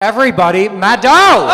Everybody, Mado!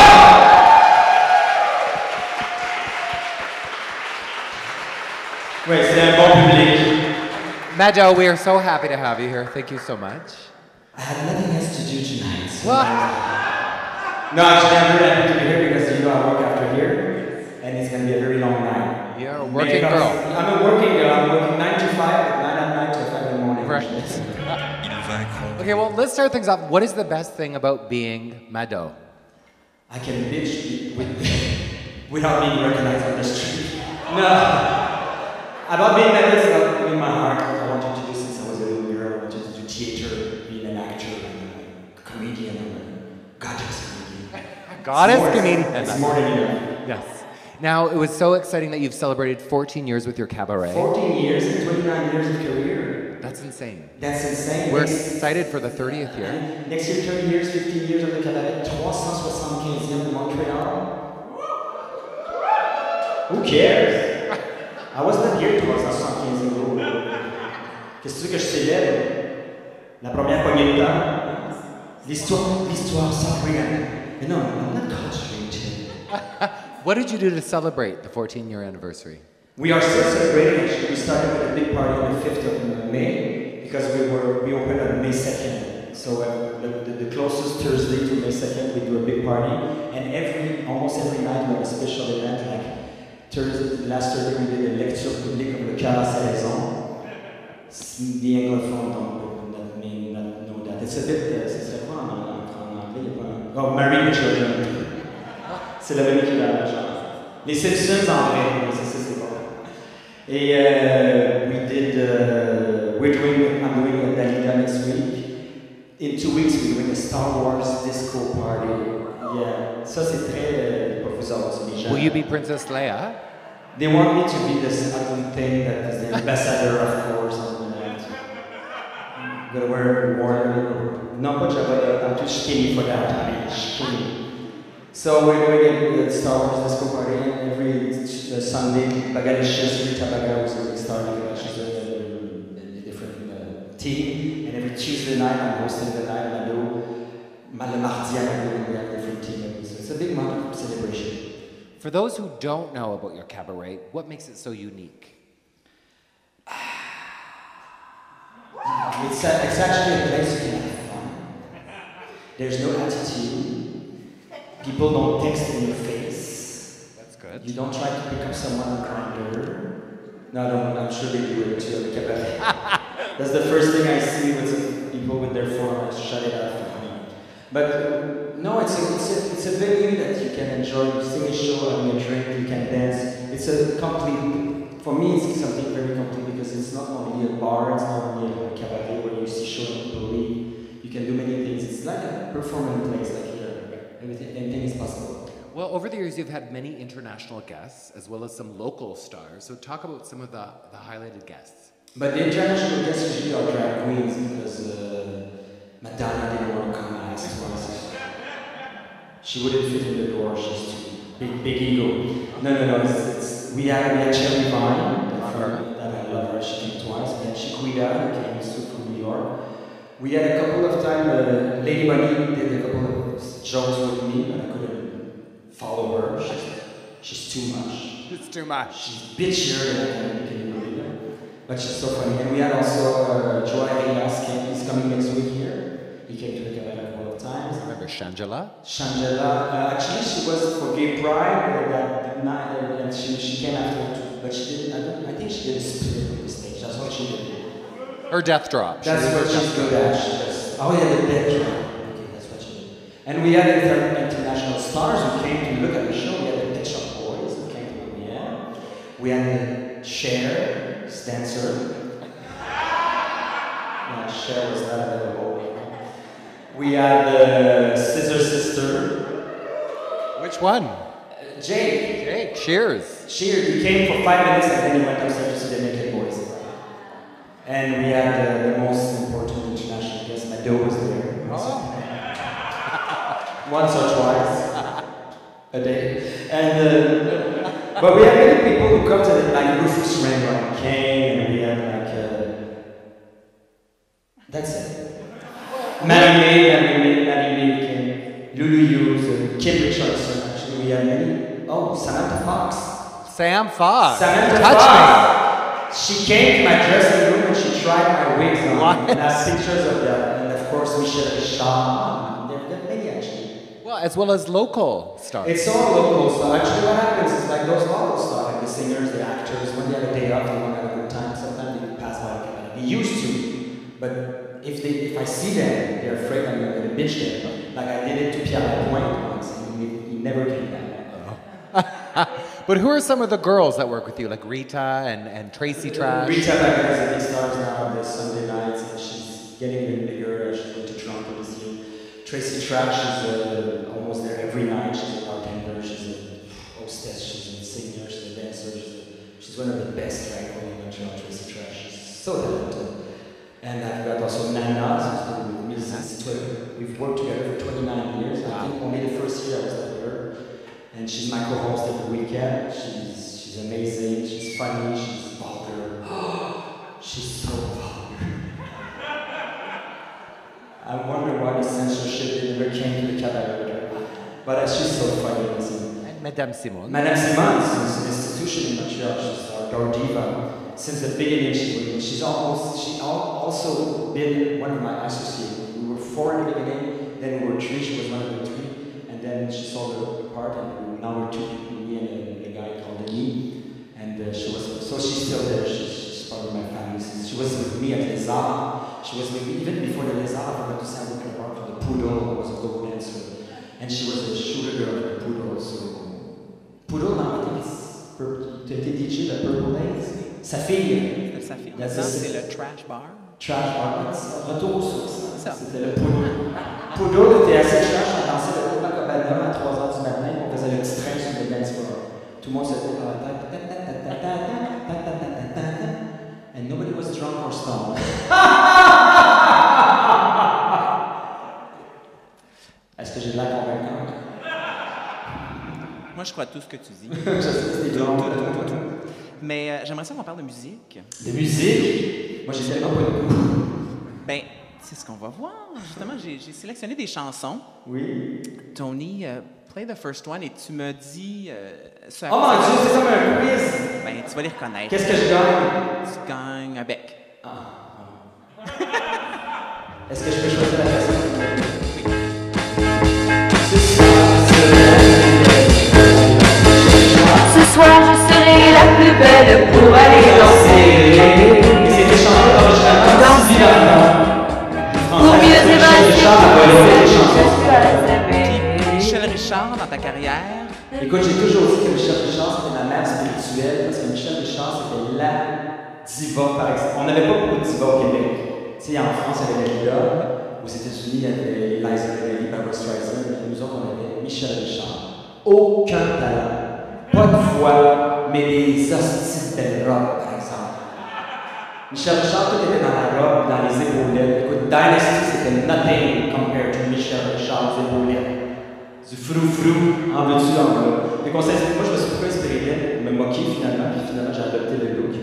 Ouais, c'est un bon public. Mado, we are so happy to have you here. Thank you so much. I had nothing else to do tonight. So Well, no, actually, I'm very happy to be here because you know I work after here, and it's going to be a very long night. you're a working girl. I'm a working girl. I'm working 9 to 5, but 9 at night to 5 in the morning. Right. Okay, well, let's start things off. What is the best thing about being Mado? I can bitch without being recognized on the street. No. About being Mado, it's not in my heart. I wanted to do since I was a little girl. I wanted to do theater, being an actor, and a comedian, and a goddess comedian. Goddess comedian. It's more than enough. Yes. Now, it was so exciting that you've celebrated 14 years with your cabaret. 14 years and 29 years of career. That's insane. That's insane. We're excited for the 30th year. Next year, 30 years, 15 years of the cabaret, 375 de Montréal. Who cares? I was not here 375 euros. Qu'est-ce que tu veux que je célèbre? La première poignée de temps? L'histoire sans rien. Mais non, I'm not cultured. What did you do to celebrate the 14-year anniversary? We are still celebrating. Actually, we started with a big party on the 5th of May because we opened on May 2nd. So the closest Thursday to May 2nd, we do a big party, and almost every night we have a special event. Like last Thursday, we did a lecture publique of the Cœur à sa raison. The Anglophone don't may not know that. It's a bit. C'est quoi en anglais? Oh, Marry the Children. C'est la même qui l'a la chance. Les Simpsons en vrai, c'est bon. Et I'm doing a Dalida next week. In 2 weeks, we're doing a Star Wars disco party. Yeah, ça c'est très pour vous autres, les gens. Will you be Princess Leia? They want me to be this ugly thing that is the ambassador, of course, and that. I'm gonna wear non pas Jabba, I'm too skinny for that. I'm skinny. So we're doing a Star Wars disco party every Sunday. Bagalicious, Rita Baga was going to start. She's a different team. And every Tuesday night, I'm hosting the night, and I do le mardi, we have different team. So it's a big month of celebration. For those who don't know about your cabaret, what makes it so unique? It's actually a place you can have fun. There's no attitude. People don't text in your face. That's good. You don't try to pick up someone on Grindr. No, I'm sure they do it too at the cabaret. That's the first thing I see with people with their phone. I shut it off. But no, it's a venue that you can enjoy. You sing a show, having a drink, you can dance. It's a complete. For me, it's something very complete because it's not only a bar, it's not only a cabaret where you see show and people leave. You can do many things. It's like a performance place, like here. Anything is possible. Well, over the years, you've had many international guests, as well as some local stars. So talk about some of the highlighted guests. But the international guests usually are drag queens because Madonna didn't want to come last twice. She wouldn't fit in the door. She's too big ego. No. We had Cherry Vine. That I love her. She came twice. We had Chiquita, who came from New York. We had a couple of times. Lady Bunny did a couple of jokes with me, but I couldn't follow her. She's too much. It's too much. She's bitchier than I can believe it. But she's so funny. And we had also Joy Arias. He's coming next week here. He came to the cabaret a couple of times. I remember Shangela. Actually, she was for Gay Pride that night, and she came after too. But she didn't. I think she did a split on the stage. That's what she did. Her death drop. That's what she's good at. Oh yeah, the death drop. Okay, that's what she did. And we had international stars who came to look at the show. We had the Pet Shop Boys who came to the premiere. We had the Cher, this dancer. Yeah, Cher was not available. We had the Scissor Sister. Which one? Jake. Cheers. He came for 5 minutes and then he went upstairs to see the Naked Boys. And we had the most important international guest, Mado was there. Once or twice a day. And but we had many people who come to the, like Rufus Wainwright came, and we had that's it. Maddie May came. Lulu Hughes, Kim Richardson. Actually, we have many. Oh, Samantha Fox. Sam Fox. Samantha Touch Fox. She came to my dressing room and she tried my wigs on. What? And I have pictures of that. And of course, Michelle Richard. There are many actually. Well, as well as local stars. It's all local. So actually, what happens is like those local stars, like the singers, the actors, when they have a day off, they want to have a good time. Sometimes they pass by. They used to, but if I see them, they're afraid I'm going to bitch them. Like I did it to Pierre Lapointe once, and he never came back. But who are some of the girls that work with you, like Rita and Tracy Trash? Rita Baga is a big star now on the Sunday nights, and she's getting even bigger. She went to Toronto this year. Tracy Trash is almost there every night. She's a bartender, she's a hostess, she's a singer, she's a dancer. She's one of the best drag queens in Montreal, Tracy Trash. She's so talented. And I've got also Nana, who's been with me since we've worked together for 29 years. I think only the first year I was with her. And she's my co-host every weekend. She's amazing, she's funny, she's vulgar. She's so vulgar. I wonder why the censorship never came to the cabaret with her. But she's so funny. And Madame Simone. Madame Simone is an institution in Montreal. She's our diva. Since the beginning, she's also been one of my associates. We were 4 in the beginning, then we were 3. She was one of the 3, and then she sold her part, and now we're 2 people, me and a guy called Denis. And so she's still there. She's part of my family. She was with me at Les Arts. She was with me even before the Les Arts. I forgot to say I worked at for the Poodle. I was a go dancer, and she was a shooter girl at the Poodle. So Poodle now I think it's DJ the Purple Days. Sa fille. Sa fille. C'est le Trash Bar. Trash Bar. Retour aux sources. Ça. C'était le Poodle. Poodle était assez trash. On dansait le Copacabana à 3h du matin. On faisait le petit train sur le dance floor. Tout le monde se tenait dans la tête. And nobody was drunk or stoned. Est-ce que j'ai de l'air convaincant? Moi, je crois tout ce que tu dis. Je sais que c'était drôle. Tout. Mais j'aimerais ça qu'on parle de musique. De musique? Moi, j'ai tellement pas de goût. Ben, c'est ce qu'on va voir. Justement, j'ai sélectionné des chansons. Oui. Tony, play the first one et tu me dis... Oh mon Dieu, c'est comme un quiz! Ben, tu vas les reconnaître. Qu'est-ce que je gagne? Tu gagnes un bec. Est-ce que je peux choisir la personne? Ce soir, je serai la plus belle pour aller danser. Et c'était chanté originalement Pour mieux Puis, Michel Richard, dans ta carrière... Écoute, j'ai toujours dit que Michel Richard, c'était ma mère spirituelle, parce que Michel Richard, c'était la diva par exemple. On n'avait pas beaucoup de divas au Québec. Tu sais, en France, il y avait Dalida. Aux États-Unis, il y avait Liza Minnelli, Barbra Streisand. Mais nous autres, on avait Michel Richard. Aucun talent. Pas de voix, mais des hosties de belle robe, par exemple. Michel Richard, tout était dans la robe, dans les épaulettes. Écoute, Dynasty, c'était nothing compared to Michel Richard, les épaulettes. Du frou-frou, en veux-tu, en veux. Moi, je me suis beaucoup inspiré d'elle, me moquer finalement, puis finalement, j'ai adopté le look.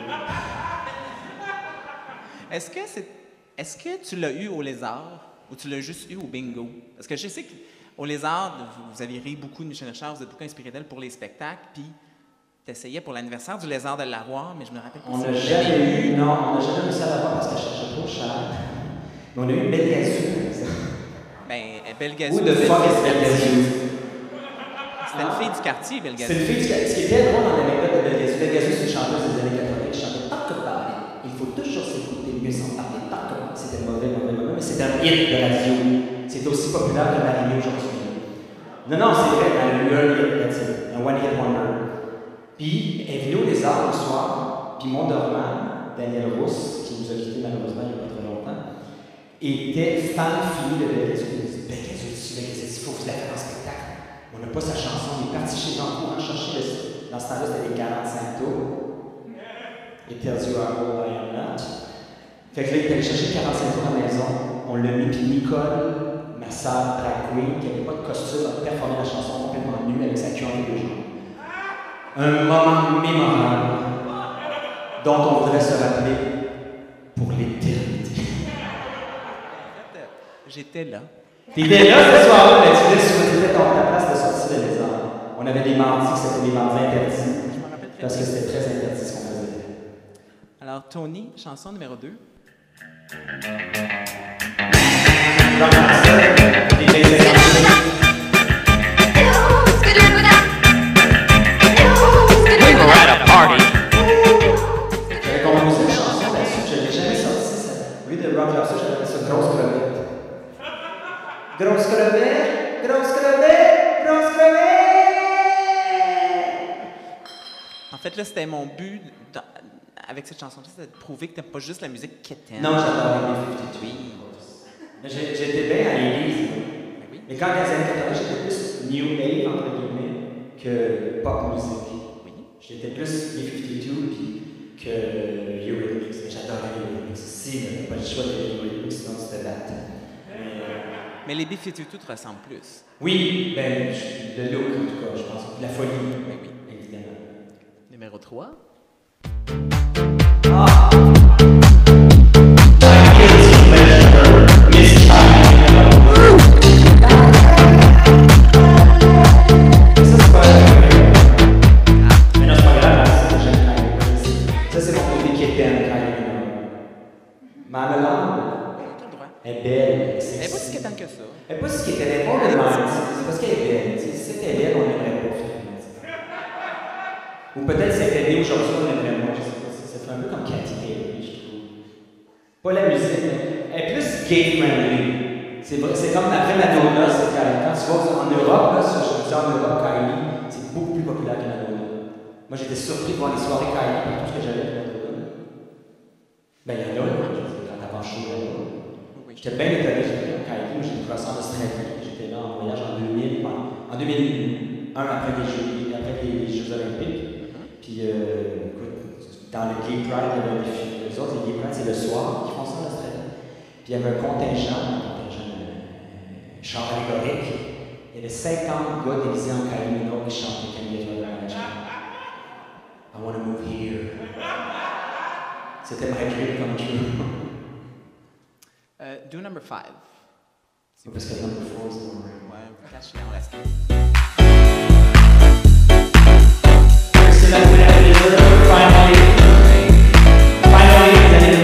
Est-ce que tu l'as eu au Lézard ou tu l'as juste eu au Bingo? Parce que je sais qu'au Lézard, vous avez ri beaucoup de Michel Richard, vous êtes beaucoup inspiré d'elle pour les spectacles, puis tu essayais pour l'anniversaire du Lézard de l'avoir, mais je me rappelle pas. On n'a jamais eu réussi à l'avoir parce qu'elle cherchait trop cher. Mais on a eu Belle Gazou, par exemple. Ben, Belle Gazou. Who the fuck is Belle Gazou? C'était une fille du quartier, Belle Gazou. C'est une fille du quartier. Ce qui était drôle dans l'anecdote de Belle Gazou, Belle Gazou, c'est une chanteuse des années 80 qui chantait Talk About It. Il faut toujours s'écouter mieux sans parler. Talk About It. C'était mauvais, mais c'était un hit de radio. C'était aussi populaire que Marie aujourd'hui. Non, c'est vrai, elle a eu un hit, un one hit wonder. Puis, elle est venue au Lézard le soir, puis mon dormant, Daniel Rousse, qui nous a quittés malheureusement il n'y a pas très longtemps, était fan fini de Belle Gazou. Il dit Belle Gazou, il faut que vous la fassiez en spectacle. On n'a pas sa chanson, il est parti chez Jean courant chercher dans ce temps-là, c'était les 45 tours. Et perdu à All I Am Not. Fait que là, il est allé chercher 45 tours à la maison. On l'a mis, puis Nicole, ma sœur drag queen, qui n'avait pas de costume, a performé la chanson complètement nue avec sa queue entre les jambes. Un moment mémorable dont on voudrait se rappeler pour l'éternité. J'étais là. T'étais là ce soir-là, mais tu Tony, chanson numéro 2. We were at a party. J'avais composé une chanson là-dessus, je l'ai jamais sortie, ça. Au lieu de Rock Lobster, j'appelais ça Grosse Crevette. Grosse crevette, grosse crevette, grosse crevette! En fait, là, c'était mon but avec cette chanson-là, c'était de prouver que t'aimes pas juste la musique que t'aimes. Non, j'adore les 52. J'étais bien à l'église. Ben oui. Mais quand les années 80, j'étais plus New Wave, entre guillemets, que pop music. Oui. J'étais plus les 52 puis que Eurythmics. Mais j'adorais les Eurythmics aussi, mais t'as pas le choix de les Eurythmics, sinon tu te battes. Mais les B-52 te ressemblent plus. Oui, ben, le look en tout cas, je pense. La folie, Ben oui. évidemment. Numéro 3. Ça, c'est mon côté quétaine, Marmelade est belle. Elle n'est pas si quétaine que ça. Elle n'est pas si quétaine, elle n'est pas de même. C'est parce qu'elle est belle. Si c'était belle, on n'aimerait pas, finalement. Ou peut-être si elle était née aujourd'hui, on aimerait moins. Je sais pas. Ça fait un peu comme Katy Perry, je trouve. Pas la musique, mais elle est plus gay-friendly. C'est comme après Madonna, c'est quand tu vas en Europe, là, je dis en Europe, Kylie, c'est beaucoup plus populaire que Madonna. Moi, j'étais surpris de voir les soirées Kylie pour tout ce que j'avais avec Madonna. Ben, il y en a, quand t'as pas chaud, là. Oui. J'étais bien étonné, Kylie, moi, j'ai découvert ça en Australie. J'étais là en voyage en 2000, en 2001, après les Jeux Olympiques. Puis, écoute, dans le Gay Pride, il y avait des filles. Les autres, les Gay Pride, c'est le soir qu'ils font ça en Australie. Puis, il y avait un contingent chant allégorique. Il y avait 50 gars déguisés en Kylie Minogue qui chantaient Can You Get Your Magic? I want to move here. C'était my dream come true. Do number 5. Parce que number 4 is more. Ouais, caché dans la scène. C'est la première finally, les années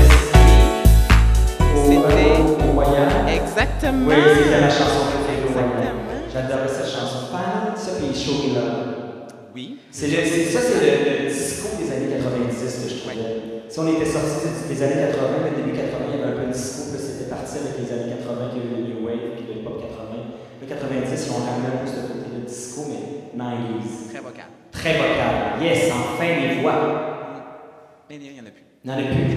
90. Au Royal. Exactement. Oui, c'était ma chanson préférée au Royal. Exactement. J'adorais cette chanson. Finally, ça, puis Show Me Love. Oui. C'est le disco des années 90 que je trouvais. Si on était sortis des années 80, le début 80, il y avait un peu de disco, puis c'était parti avec les années 80, qui y a eu le New Wave, puis le pop 80. Le 90, ils ont ramené un peu ce côté de disco, mais 90s. Très vocal. Très vocal. Yes, enfin les voix. Mais il n'y en a plus. N'en a plus.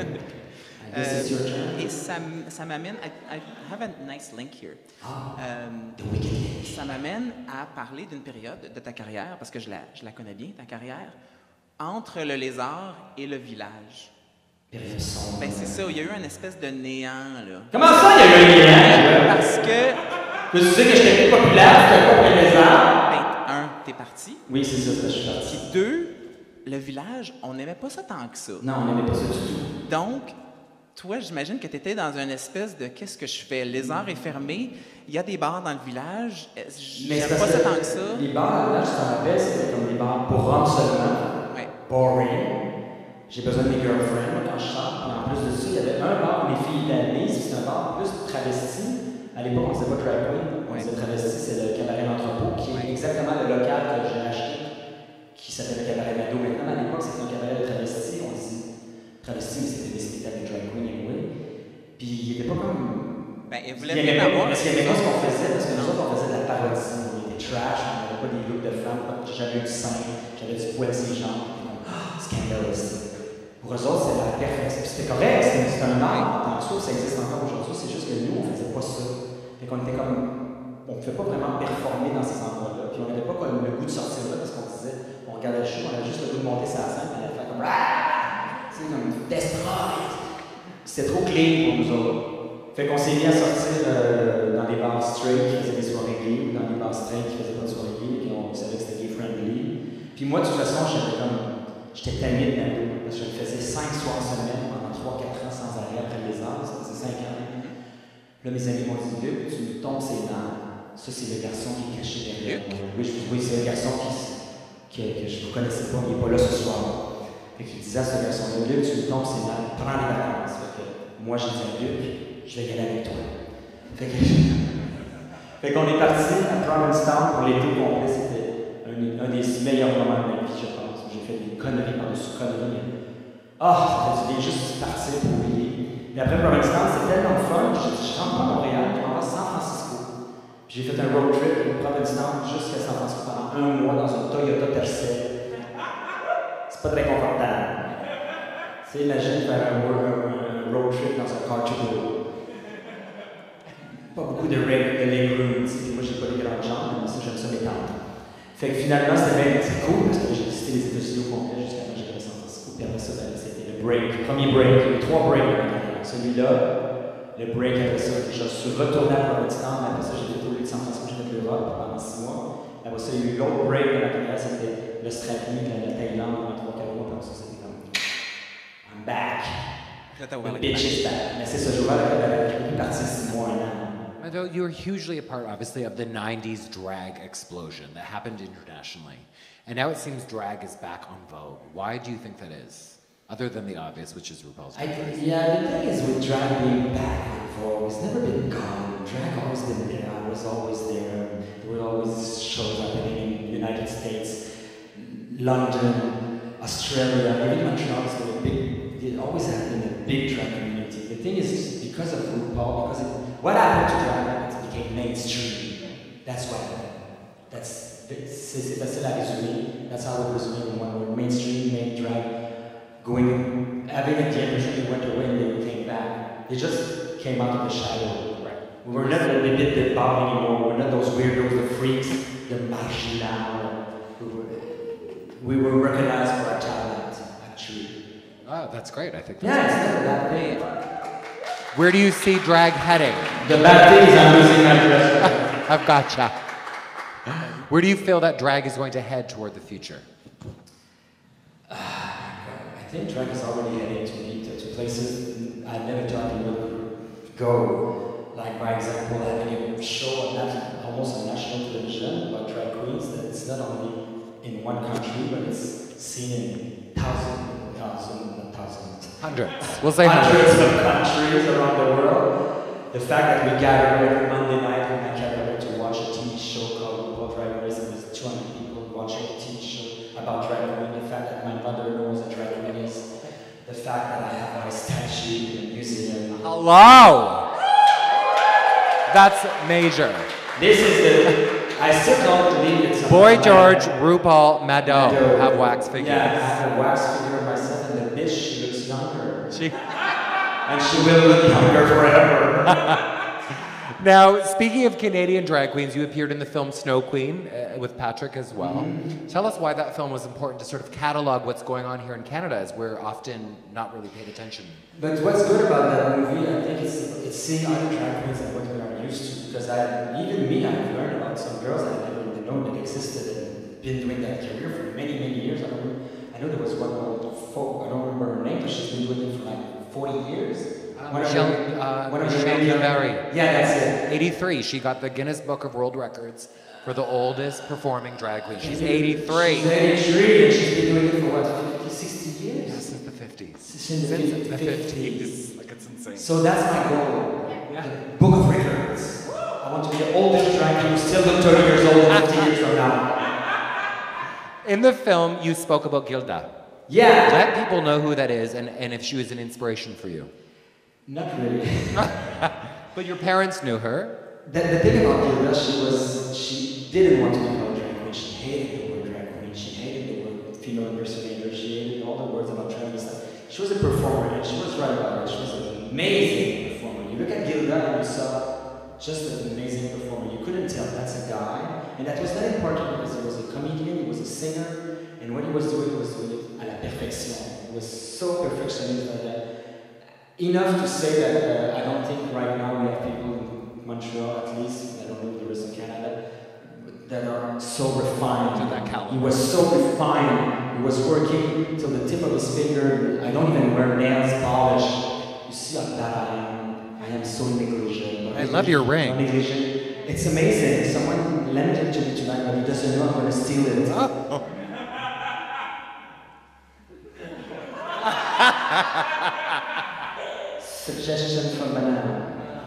I guess it's your turn. Et ça m'amène. I have a nice link here. The Wicked Link. Ça m'amène à parler d'une période de ta carrière, parce que je la connais bien, ta carrière, entre le lézard et le village. Période sombre. Ben c'est ça, il y a eu une espèce de néant, là. Comment ça, il y a eu un lien? Parce que, Tu sais que j'étais plus populaire, c'était pas pour les arts. ben, t'es parti. Oui, c'est ça, je suis parti. Puis 2, le village, on n'aimait pas ça tant que ça. Non, on n'aimait pas ça du tout. Donc, toi, j'imagine que tu étais dans une espèce de qu'est-ce que je fais? Lézard est fermé, il y a des bars dans le village, j'aime pas ça tant que ça. Les bars, là, je t'en rappelle, c'était comme des bars pour hommes seulement. Ouais. Boring. J'ai besoin de mes girlfriends quand je sors. Puis en plus de ça, il y avait un bar où les filles étaient c'est un bar plus travesti. À l'époque, on ne disait pas drag queen, on disait travesti, c'est le cabaret d'entrepôt, qui est exactement le local que j'ai acheté, qui s'appelle le cabaret Mado. Maintenant, à l'époque, c'était un cabaret de travesti. On dit travesti, mais c'était des spectacles de drag queen anyway. Puis il n'était pas comme. Ben, il voulait Il y rien avait avoir. parce qu'il n'y avait pas ce qu'on faisait, parce que nous autres, on faisait de la parodie. On était trash, on n'avait pas des looks de femmes. J'avais du sein, j'avais du poil de ses jambes. Scandalous. Pour eux autres, c'est la perfection. C'était correct, c'était un art. Tant que ça, ça existe encore aujourd'hui. C'est juste que nous, on ne faisait pas ça. Fait qu'on était comme. On ne pouvait pas vraiment performer dans ces endroits-là. Puis on n'avait pas comme le goût de sortir là parce qu'on disait, on regardait le show, on avait juste le goût de monter sa scène et de faire comme. Tu sais, comme destroy. C'était trop clean pour nous autres. Fait qu'on s'est mis à sortir dans des bars straight qui faisaient des soirées gays, ou dans des bars straight qui faisaient pas de soirées gays, puis on savait que c'était gay friendly. Puis moi, de toute façon, j'étais tanné de Mado, parce que je le faisais 5 soirs semaine pendant 3-4 ans sans arrêt après les heures, ça faisait 5 ans. Là, mes amis m'ont dit, Luc, tu me tombes ses dents. Ça, c'est le garçon qui est caché derrière. Oui, c'est le garçon que je ne connaissais pas, il n'est pas là ce soir. Fait qu'il disait à ce garçon-là, Luc, tu me tombes, c'est mal, prends les vacances. Fait que moi, je disais à Luc, je vais y aller avec toi. Fait qu'on est parti à Provincetown pour l'été complet. C'était un des meilleurs moments de ma vie, je pense. J'ai fait des conneries par-dessus conneries. Ah, ça fait du bien juste partir pour oublier. Mais après Provincetown, c'était tellement fun. Je rentre pas à Montréal, je m'en vais à San Francisco. J'ai fait un road trip de Provincetown jusqu'à San Francisco pendant 1 mois dans un Toyota Tercel. C'est pas très confortable. Tu sais, imagine faire un road trip dans un car turbo. Pas beaucoup de legroom, moi j'ai pas les grandes jambes, mais ça j'aime ça m'étendre. Fait que finalement c'était cool parce que j'ai visité les États-Unis au complet jusqu'à quand j'étais à San Francisco. Puis après ça, c'était le break, le premier break, il y a eu 3 breaks. Celui-là, le break après ça, je suis retourné à Provincetown, mais après ça j'ai fait tout le San Francisco, j'ai fait l'Europe pendant 6 mois. Après ça, il y a eu l'autre break de la carrière, c'était l'Australie, la Thaïlande, pendant 3-4 mois, puis ça c'était comme I'm back. The bitch is back. Mais c'est ça, j'ai ouvert la carrière, j'ai pu partir 6 mois, 1 an. Mado, you were hugely a part, obviously, of the 90s drag explosion that happened internationally. And now it seems drag is back on vogue. Why do you think that is? Other than the obvious, which is RuPaul's Drag Race. Yeah, the thing is with drag being back on vogue, it's never been gone. Drag always been there. I was always there. There were always shows happening in the United States, London, Australia, even Montreal. So it always had been a big drag community. The thing is, because of RuPaul, what happened to drag? It became mainstream. That's what happened. That's la résumé. That's how we resume when we're mainstream, made drag, having a generation that went away and they came back. They just came out of the shadow. Right. We were never a bit the bar anymore. We're not those weirdos, the freaks, the marginal. We were recognized for our talent, actually. Oh, that's great. I think that's Yeah, it's never that big. Where do you see drag heading? The bad thing is I'm losing my dress. I've gotcha. Where do you feel that drag is going to head toward the future? I think drag is already heading to places I never thought it would go. Like, by example, having a show on almost on national television about drag queens that it's not only in one country, but it's seen in Hundreds. We'll say hundreds of countries around the world. The fact that we gather every Monday night in my cabaret to watch a TV show called RuPaul Drag Race, and there's 200 people watching a TV show about drag queen. The fact that my mother knows what drag queen is. The fact that I have my statue in a museum. Hello! That's major. This is I still don't believe it's Boy George, RuPaul, Mado have wax figures. Yeah, I have a wax figure of myself, and the bitch, she looks younger. She... And she will look younger forever. Now, speaking of Canadian drag queens, you appeared in the film Snow Queen with Patrick as well. Tell us why that film was important to sort of catalog what's going on here in Canada, as we're often not really paid attention. But what's good about that movie, I think it's seeing other drag queens and what we are used to. Because even me, I've learned about some girls I never even known that existed and been doing that career for many, many years. I know there was one folk, I don't remember her name, but she's been doing it for like 40 years. Michelle Barry. Yeah, that's it. 83. She got the Guinness Book of World Records for the oldest performing drag queen. She's 83. She's 83 and she's been doing it for what, 50, 60 years? Yeah, since the 50s. Since the 50s. Like, it's insane. So that's my goal. Yeah. The Book of Records. I want to be the oldest drag queen who still look 30 years old 50 years from now. In the film, you spoke about Gilda. Yeah. Let people know who that is and if she was an inspiration for you. Not really. But your parents knew her. The thing about Gilda, she didn't want to be called drag queen. She hated the word drag queen. She hated the word female impersonator. She hated all the words about drag queen. She was a performer, and she was right about it. She was an amazing performer. You look at Gilda and you saw just an amazing performer. You couldn't tell that's a guy. And that was very important because he was a comedian, he was a singer, and what he was doing it à la perfection. It was so perfectionist that enough to say that I don't think right now we have people in Montreal, at least, I don't know if there is in Canada, that are so refined. He was so refined. He was working till the tip of his finger. I don't even wear nails polish. You see how bad I am. I am so negligent. I love your ring. It's amazing. Someone lent it to me tonight, but he doesn't know I'm going to steal it. Suggestion from Banana.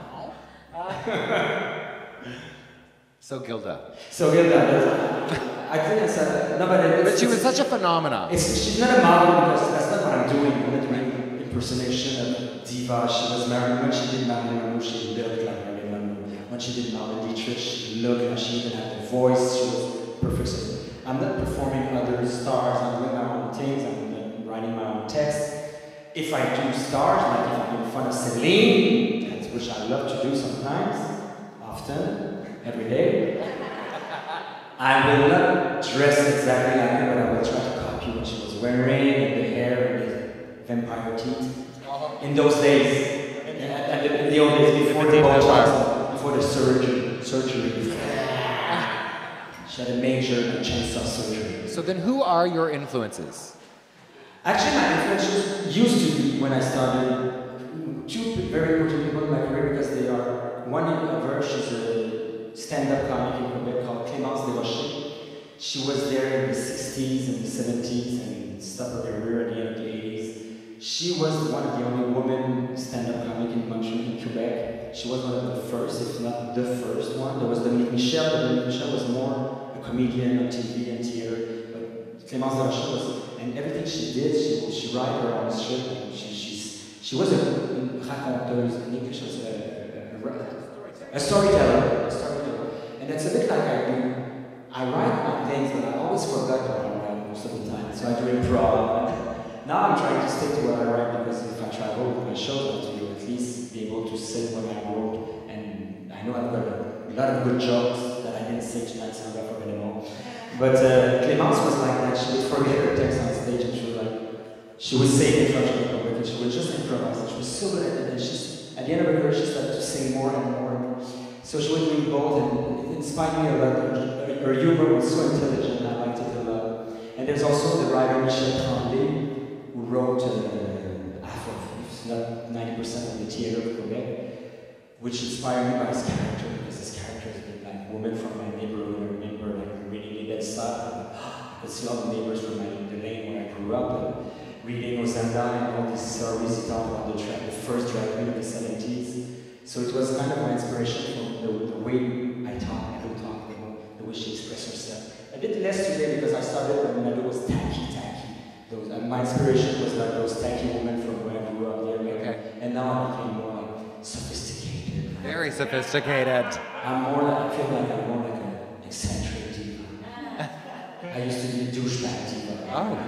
So Gilda. So Gilda, I think it's a, no, But she was such a phenomenon. She's not a model because that's not what I'm doing. I'm not doing impersonation of diva. She was married when she did Marilyn Monroe. She looked like Marilyn Monroe. When she did Marlene Dietrich, she looked like she even had the voice. She was perfect. So I'm not performing other stars. I'm doing my own things. I'm writing my own text. If I do stars, like if I'm in front of Celine, which I love to do sometimes, often, every day. I will not dress exactly like her, but I will try to copy what she was wearing, and the hair, and the vampire teeth. In those days, and in the old days, before the Botox, before the surgery. She had a major chainsaw surgery. So then who are your influences? Actually, my influences used to be, when I started, two very important people in my career, because they are, one of her, she's a stand-up comic in Quebec called Clémence Desrochers. She was there in the 60s and the 70s and stopped her career at the end of the 80s. She was one of the only women stand-up comic in Montreal, in Quebec. She was one of the first, if not the first one. There was Dominique Michel, but Dominique Michel was more a comedian on TV and theater. But Clémence Desrochers was, and everything she did, she wrote her own script. She was a raconteuse, a storyteller. And that's a bit like I do. I write my things, but I always forget what I write most of the time. So I do improv. Now I'm trying to stick to what I write, because if I travel with my shows, I have to at least be able to say what I wrote. And I know I've got a lot of good jokes that I didn't say tonight, so I'm not forgetting anymore. But Clémence was like that. She would forget her text on stage, and she would say it in front of the public, and she would just improvise. And she was so good at it. And at the end of her career, she started to sing more and more. So she was doing both, and it inspired me a lot. Her humor was so intelligent, I liked it a lot. And there's also the writer Michel Tremblay, who wrote half of, if not 90% of the theater of Quebec, which inspired me by his character, because his character has been like woman from my neighborhood. I remember like reading that stuff, and I could see all the neighbors from the lane where I grew up, and reading Ozanda and all these stories he talked about the first drag queen of the 70s. So it was kind of my inspiration from the way I talk, the way she expressed herself. A bit less today, because I started when Melo was tacky. My inspiration was like those tacky women from where I grew up there. Okay. And now I became more like sophisticated. Very sophisticated. I feel like I'm more like an eccentric diva. I used to be a douchebag diva.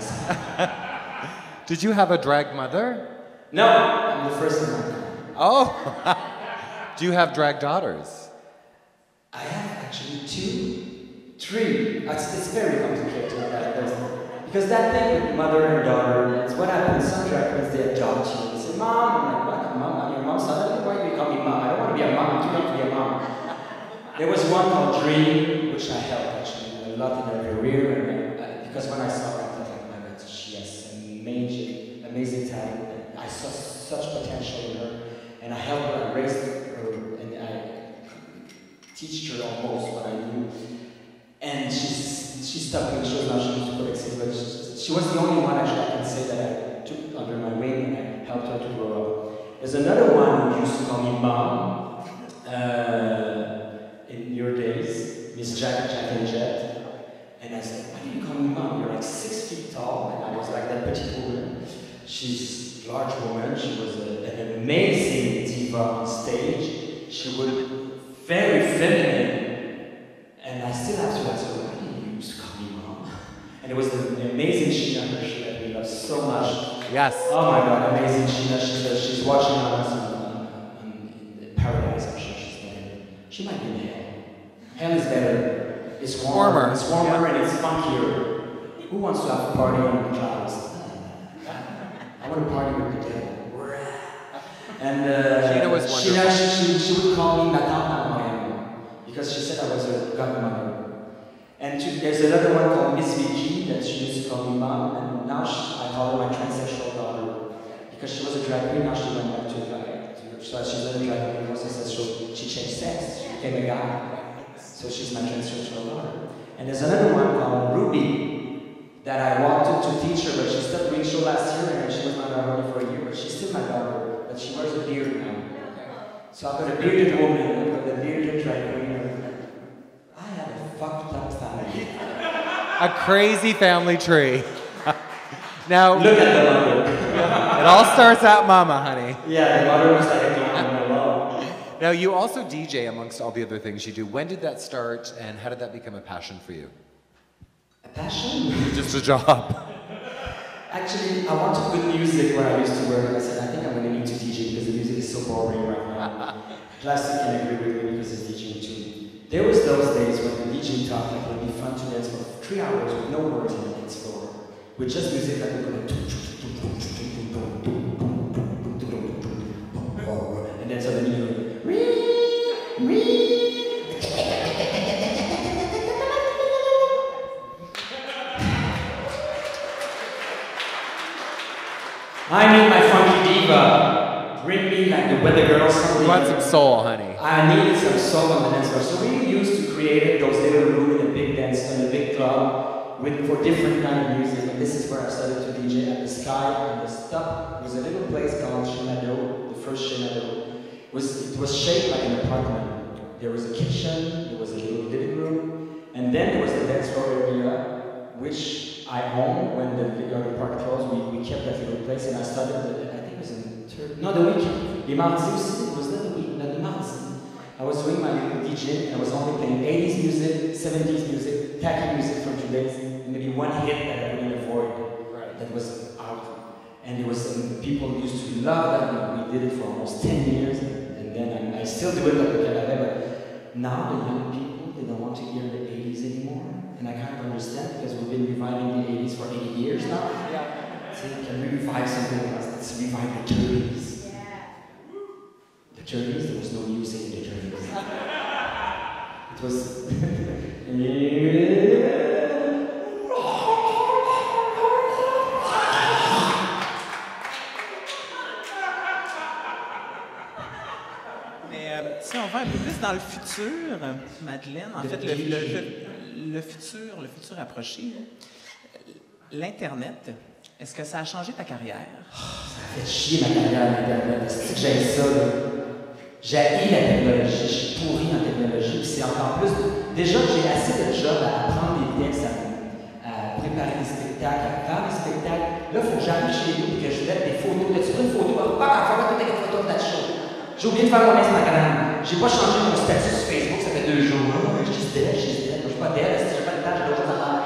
Oh. Did you have a drag mother? No, I'm the first in my family. Oh. Do you have drag daughters? I have actually 3. It's very complicated. Because that thing with mother and daughter, it's what happens. Some drag queens, they adopt you. They say, Mom. I'm like, what? Mom? I'm your mom. Suddenly, why do you call me Mom? I don't want to be a mom. I'm too young to be a mom. There was one called Dream, which I helped actually a lot in her career. And, because when I saw her, I thought, like, my God, she has amazing talent. And I saw such potential in her. And I helped her, I raised her, and I teach her almost what I do. And she stopped doing shows now, she used to Quebec City, but she was the only one actually I can say that I took under my wing and I helped her to grow up. There's another one who used to call me Mom in your days, Miss Jack and Jet. And I said, why do you call me Mom? You're like 6 feet tall. And I was like that petite woman. She's a large woman. She was an amazing diva on stage. She was very feminine. And I still have to ask her, why did you used to call me Mom? And it was the amazing Sheena Hirsch that we love so much. Yes. Oh my God, amazing Sheena. She's watching us in Paradise. I'm sure she's there. She might be in hell. Hell is better. It's warmer. It's warmer and it's funkier. Who wants to have a party on the clouds? I want to party with the devil. And Sheena was wonderful. she would call me Madame, because she said I was her godmother. And there's another one called Miss Vicky that she used to call me Mom, and now I call her my transsexual daughter. Because she was a drag queen, now she went back to so she's not a drag queen anymore, so she changed sex, she became a guy. So she's my transsexual daughter. And there's another one called Ruby that I wanted to teach her, but she stopped doing show last year, and she was not around for a year, but she's still my daughter, but she wears a beard now. So I've got a bearded woman, I've got a bearded drag queen. I have a fucked up family. A crazy family tree. Now, Look at the mother. it all starts at mama, honey. Yeah, the mother was like a clown in my love. Now, you also DJ amongst all the other things you do. When did that start, and how did that become a passion for you? A passion? Just a job. Actually, I wanted good music where I used to work. I said, I think I'm going to need to DJ because the music is so boring right now. Plastic can agree with me because it's DJing too. There was those days when the DJ talked like it would be fun to dance for 3 hours with no words on the dance floor. With just music that would go like... And then suddenly you I need my funky diva. Bring me like the Weather Girls. You want some soul, honey. I needed some soul on the dance floor. So we used to create those little rooms in a big dance, in a big club, for different kind of music. And this is where I started to DJ at the Sky on the top. There was a little place called Chenado, the first Chenado. It was shaped like an apartment. There was a kitchen, there was a little living room, and then there was the dance floor area, which I owned when the other park closed. We kept that little place, and I started, I think it was in the weekend. Les mardis aussi, it was not the week, the mardi. I was doing my little DJ, and I was only playing 80s music, 70s music, tacky music from today's, and maybe one hit that I couldn't avoid, that was out. And there was some people who used to love that. We did it for almost 10 years, and then I still do it like the Canada, but now the young people, they don't want to hear the 80s anymore. And I kind of understand because we've been reviving the 80s for 80 years now. Yeah. So can we revive something else? Let's revive the 30s. Yeah. The 30s, there was no music in the 30s. It was... Si on va un peu plus dans le futur, Madeleine, en fait, le futur approché, l'Internet, est-ce que ça a changé ta carrière? Ça a fait chier ma carrière, l'Internet. C'est que j'aime ça, là. J'ai haï la technologie, je suis pourri en technologie, puis c'est encore plus... Déjà, j'ai assez de job à apprendre des textes, à préparer des spectacles, à faire des spectacles. Là, il faut que j'arrive chez nous et que je mette des photos. Là, tu prends une photo, pas quand tu fais une photo de la show. J'ai oublié de faire mon Instagram. J'ai pas changé mon statut sur Facebook, ça fait 2 jours. Je suis d'elle, je suis pas d'elle, si j'ai pas de temps, j'ai d'autres choses à faire.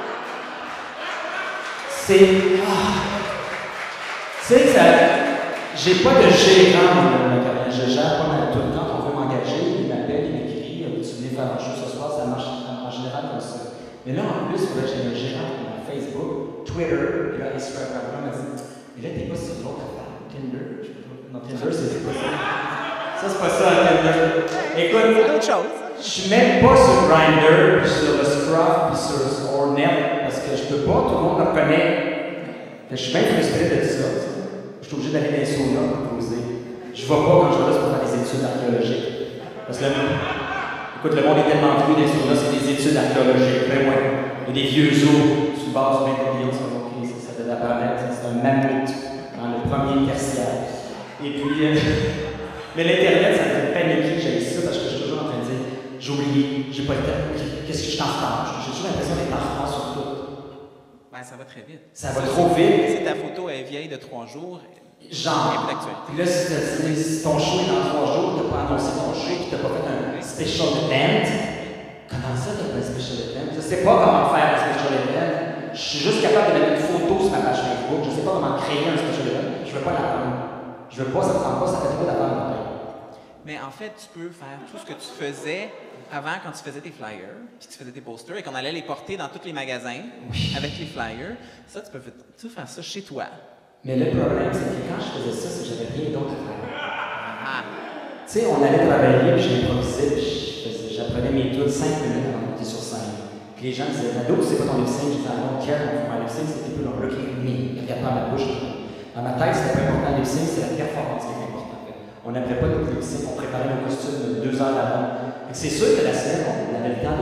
C'est ça. J'ai pas de gérant dans ma carrière. Je gère pas mal tout le temps. On veut m'engager, il m'appelle, il m'écrit, tu venais faire un show ce soir, ça marche en général comme ça. Mais là, en plus, j'ai un gérant qui m'a Facebook, Twitter, et là, Instagram, il m'a dit, mais là, t'es pas sur l'autre affaire, Tinder. Non, Tinder, c'est pas ça. Ça, c'est pas ça, Tinder. Écoute, C'est autre chose. je suis même pas sur Grindr, puis sur le Scruff, puis sur Hornet, parce que je peux pas, tout le monde me connaît. Je suis même frustré de ça. Je suis obligé d'aller dans les saunas pour poser. Je vais pas quand je vais là pour faire des études archéologiques. Parce que écoute, le monde est tellement vieux des saunas, c'est des études archéologiques. Ben ouais. Il y a des vieux os sur le bord du 21e, ça devait apparaître. C'est un mammouth dans le premier tertiaire. Et puis, mais l'Internet, ça me fait paniquer, j'ai ça parce que je suis toujours en train de dire, j'ai oublié, j'ai pas le temps, qu'est-ce que je suis en retard? J'ai toujours l'impression d'être en retard sur tout. Ben, ça va très vite. Ça va trop vite. Si ta photo est vieille de 3 jours, genre, puis là, si ton show est dans 3 jours, t'as pas annoncé ton show, puis t'as pas fait un special event, comment ça, t'as pas un special event? Je sais pas comment faire un special event. Je suis juste capable de mettre une photo sur ma page Facebook. Je sais pas comment créer un special event. Je veux pas l'apprendre. Je veux pas, ça me prend pas, ça fait trop d'affaires dans ma tête. mais en fait, tu peux faire tout ce que tu faisais avant quand tu faisais tes flyers, puis tu faisais tes posters, et qu'on allait les porter dans tous les magasins avec les flyers. Ça, tu peux faire ça chez toi. Mais le problème, c'est que quand je faisais ça, c'est que j'avais rien d'autre à faire. Ah. Tu sais, on allait travailler, puis j'improvisais, puis j'apprenais mes tunes 5 minutes avant de monter sur scène. Puis les gens disaient, Nado, c'est pas ton lip-sync? Je disais, I don't care, on fait my lip-sync, c'est people are looking at me. Regarde pas ma bouche. Dans ma tête, c'était pas important, le lip-sync, c'est la performance qui est importante. On n'apprenait pas notre lip-sync, on préparait le costume 2 heures avant. C'est sûr que la semaine, on avait le temps de faire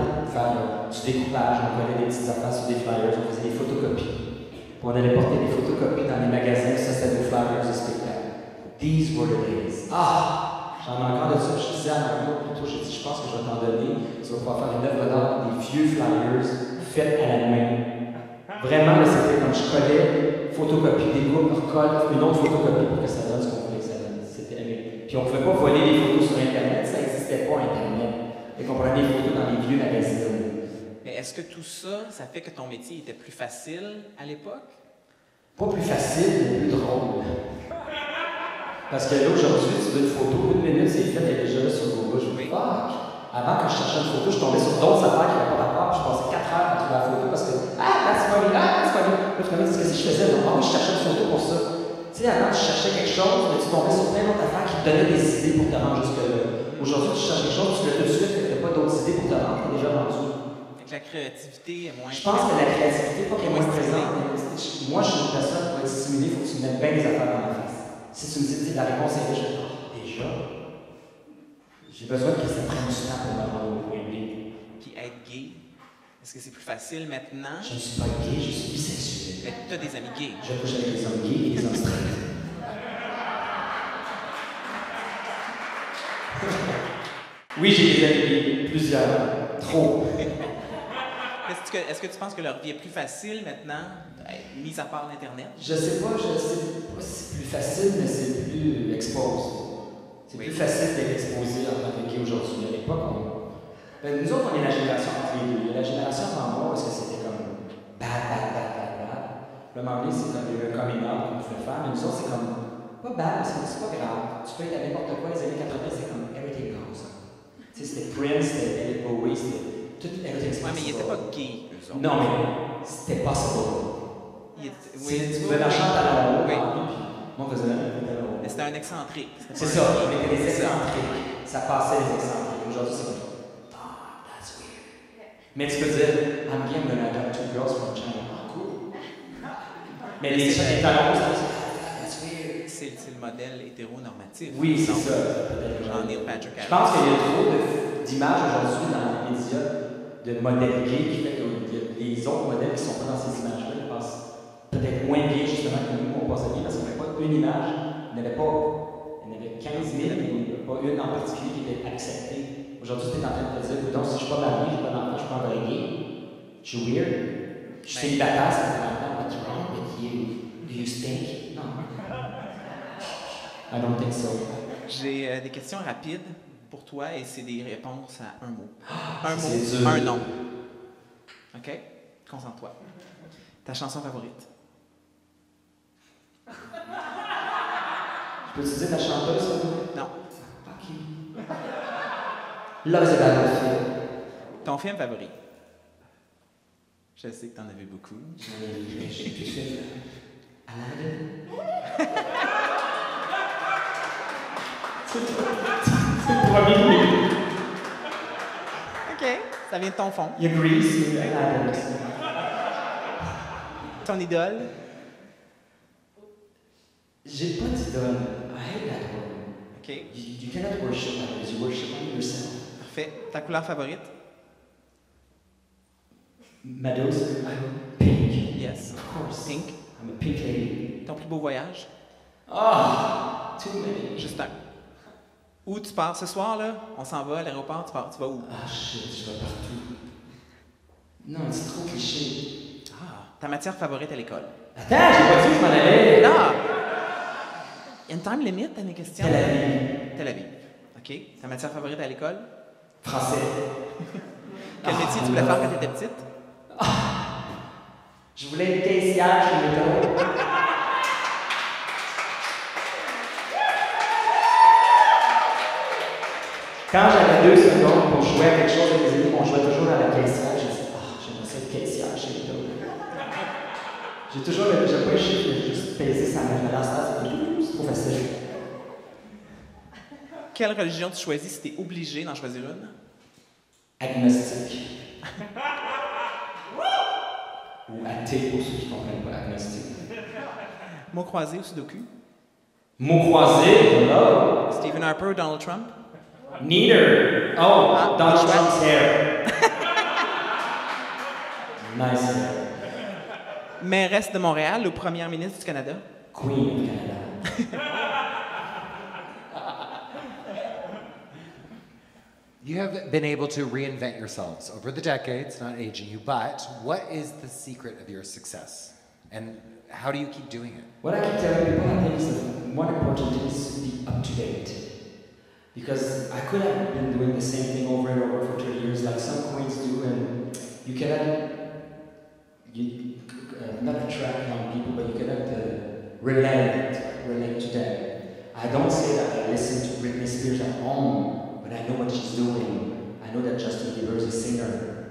du découpage, on collait des petites affaires sur des flyers, on faisait des photocopies. Puis on allait porter des photocopies dans les magasins, ça c'était des flyers de spectacle. These were the days. Ah! J'en ai encore de ça, je disais à Mario plutôt, je pense que je vais t'en donner, tu vas pouvoir faire une œuvre d'art, des vieux flyers faits à la main. Vraiment, là, c'était comme je collais, photocopie, découpe, recolle, une autre photocopie pour que ça donne ce qu'on voulait que ça donne. C'était aimé. Puis on ne pouvait pas voler des photos sur Internet, ça n'existait pas Internet. Et qu'on prenait des photos dans les vieux magazines. Mais est-ce que tout ça, ça fait que ton métier était plus facile à l'époque? Pas plus facile, mais plus drôle. Parce que là, aujourd'hui, tu veux une photo, une minute, c'est fait, elle est déjà là sur Google. Je me dis, fuck! Avant, quand je cherchais une photo, je tombais sur d'autres affaires qui n'avaient pas rapport, je passais 4 heures à trouver la photo parce que, that's funny, that's funny. Là, finalement, qu'est-ce que je faisais? Ah oui, je cherchais une photo pour ça. Tu sais, avant, tu cherchais quelque chose, mais tu tombais sur plein d'autres affaires qui te donnaient des idées pour te rendre jusque-là. Aujourd'hui, tu cherches quelque chose, tu l'as tout de suite, tu n'as pas d'autres idées pour te rendre, tu es déjà rendu. Fait que la créativité est moins. Je pense que la créativité, pas qu'elle est moins présente, mais moi, je suis une personne pour être stimulée, il faut que tu me mettes bien des affaires dans la face. Si tu me dis, la réponse est là, je vais dire, déjà, j'ai besoin que ça prenne du temps pour me rendre au point B. Puis être gay, est-ce que c'est plus facile maintenant? Je ne suis pas gay, je suis bisexuel. Mais tu as des amis gays. Je couche avec les hommes gays et les hommes straight. Oui, j'ai des amis gays, plusieurs, trop. Est-ce que tu penses que leur vie est plus facile maintenant, mis à part l'Internet? Je sais pas si c'est plus facile, mais c'est plus exposé. C'est plus facile d'être exposé en tant que gay aujourd'hui. À l'époque, nous autres, on est la génération entre les deux. Il y a la génération avant moi, parce que c'était comme bad. Le moment donné, c'est comme un coming out qu'on pouvait faire, mais nous autres, c'est comme pas bad, c'est pas grave. Tu peux être à n'importe quoi, les années 80, c'est comme everything goes. Tu sais, c'était Prince, c'était David Bowie, c'était tout everything's possible. Ouais, mais ils n'étaient pas gays, eux autres. Non, mais c'était possible. Tu pouvais marcher en talons hauts, oui. Puis moi, je faisais un talons hauts. Mais c'était un excentrique. C'est ça, on était des excentriques. Ça passait les excentriques. Aujourd'hui, c'est comme, that's weird. Mais tu peux dire, I'm gay, I'm gonna adopt 2 girls from China. Ah, cool. Mais les talons hauts, that's weird. C'est le modèle hétéronormatif. Oui, c'est ça. Jean-Neil Patrick Harris. Je pense qu'il y a trop d'images aujourd'hui dans les médias de modèles gays qui fait que les autres modèles qui ne sont pas dans ces images-là, ils passent peut-être moins bien justement que nous, on passe bien parce qu'on n'avait pas une image, il y en avait 15 000, mais pas une en particulier qui était acceptée. Aujourd'hui, tu es en train de te dire, donc si je ne suis pas marié, je ne suis pas d'enfant, je ne suis pas un vrai gay, je suis weird, je suis célibataire, ça fait longtemps, what's wrong with you? Do you stink? Non. I don't think so. J'ai des questions rapides pour toi et c'est des réponses à un mot. Un c'est mot, dur. un nom. OK? Concentre-toi. Ta chanson favorite? Je peux te dire ta chanteuse? Non. OK. Love is a Battlefield. Ton film favori? Je sais que t'en avais beaucoup. J'en ai vu, je sais plus ce film. Aladdin. C'est le premier. OK. Ça vient de ton fond. Il y a Grease et Aladdin. Ton idole? J'ai pas d'idole. I hate that word. OK. You cannot worship others, you worship only yourself. Parfait. Ta couleur favorite? Meadows, pink. Yes. Of course. Pink. I'm a pink lady. Ton plus beau voyage? Ah! Too many. Juste un. Où tu pars ce soir, là? On s'en va à l'aéroport, tu vas où? Ah shit, je vais partout. Non, c'est trop cliché. Ah, ta matière favorite à l'école? Attends, j'ai pas dit que je m'en allais. Là! Il y a une time limit à mes questions? Tel Aviv. Tel Aviv. OK. Ta matière favorite à l'école? Français. Quel métier tu voulais faire quand tu étais petite? Je voulais être caissière chez Métro. Quand j'avais 2 secondes pour jouer à quelque chose avec les amis, on jouait toujours à la caissière. J'ai dit, j'aimerais ça être caissière chez Métro. J'ai toujours, j'aime pas le chiffre, j'ai juste pesé sa main. Mais dans ce temps, c'est trop facile. Quelle religion tu choisis si tu es obligé d'en choisir une? Agnostique. Ou athée, pour ceux qui ne comprennent pas agnostique. Mot croisé ou sudoku? Mot croisé, hello. Stephen Harper ou Donald Trump? Neither. Oh, Ah, Donald choix. Trump's hair. mairesse de Montréal ou première ministre du Canada? Queen of Canada. You have been able to reinvent yourselves over the decades, not aging you, but what is the secret of your success? And how do you keep doing it? What I keep telling people, I think, is that one important thing is to be up to date. Because I could have been doing the same thing over and over for 30 years, like some queens do, and you cannot, not attract young people, but you cannot relate to them. I don't say that I listen to Britney Spears at home, but I know what she's doing. I know that Justin Bieber is a singer.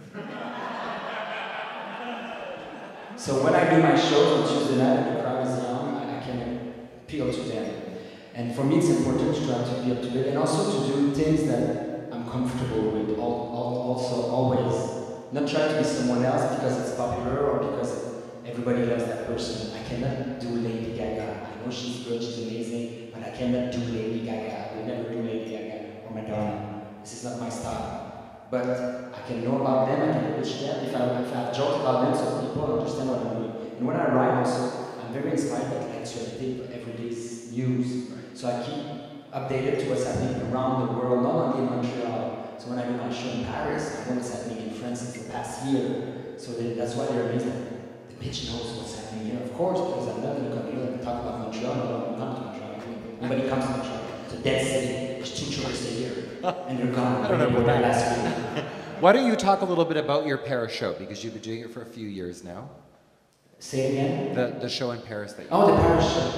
So when I do my shows on Tuesday night and the crowd is young, I can appeal to them. And for me, it's important to try to be up to date and also to do things that I'm comfortable with, also always. Not try to be someone else because it's popular or because everybody loves that person. I cannot do Lady Gaga. I know she's good, she's amazing, but I cannot do Lady Gaga. I will never do Lady Gaga or Madonna. This is not my style. But I can know about them, I can reach them. If I have jokes about them so people understand what I'm doing. And when I write also, I'm very inspired by the actuality of everyday's news. So I keep updated to what's happening around the world, not only in Montreal. So when I do my show in Paris, I know what's happening in France since the past year. So that's why they're amazed that the bitch knows what's happening here. Of course, because I'm not going to come here and talk about Montreal. I don't come to Montreal. Nobody comes to Montreal. It's a dead city. There's 2 tourists a year. And they're gone. I don't know about that. Last week. Why don't you talk a little bit about your Paris show, because you've been doing it for a few years now. Say it again? The show in Paris that you Oh, the Paris show.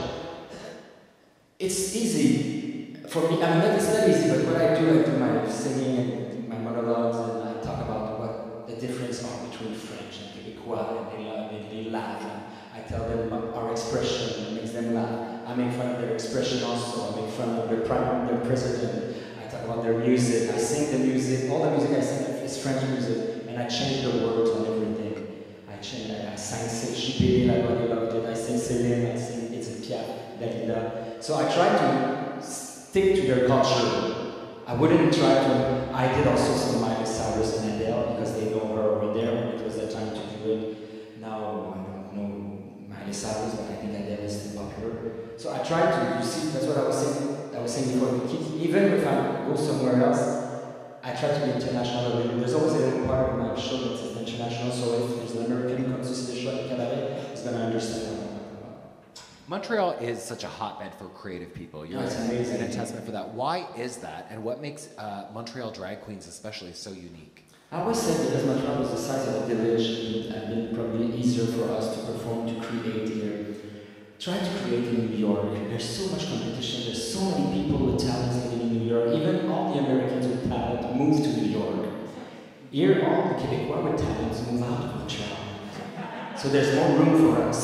It's easy for me. I mean, it's not easy, but what I do my singing and my monologues, and I talk about what the difference are between French and Québécois, and they laugh. And I tell them our expression makes them laugh. I make fun of their expression also. I make fun of their president. I talk about their music. I sing the music. All the music I sing is French music, and I change the words on everything. I sing J.P. La Bonne Loved It. I sing Céline. I sing Edith Piaf, Dalida. So I try to stick to their culture. I wouldn't try to. I did also some Miley Cyrus and Adele because they know her over there. It was their time to do it. Now I don't know Miley Cyrus, but I think Adele is still popular. So I try to. You see, that's what I was saying. I was saying before the kids. Even if I go somewhere else, I try to be international. There's always a little part of my show that says international. So if there's an American who comes to see the show at Cabaret, he's gonna understand what I'm talking about. Montreal is such a hotbed for creative people. You're It's amazing. an testament for that. Why is that, and what makes Montreal drag queens especially so unique? I always say because Montreal is the size of a village, it would have been probably easier for us to perform, to create here. Try to create in New York. There's so much competition. There's so many people with talent living in New York. Even all the Americans with talent move to New York. Here, all the Québécois with talents move out of Montreal. So there's more room for us.